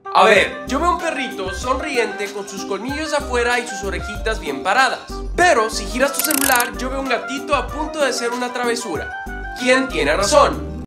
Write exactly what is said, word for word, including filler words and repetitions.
A ver, yo veo un perrito sonriente con sus colmillos afuera y sus orejitas bien paradas. Pero si giras tu celular, yo veo un gatito a punto de hacer una travesura. ¿Quién tiene razón?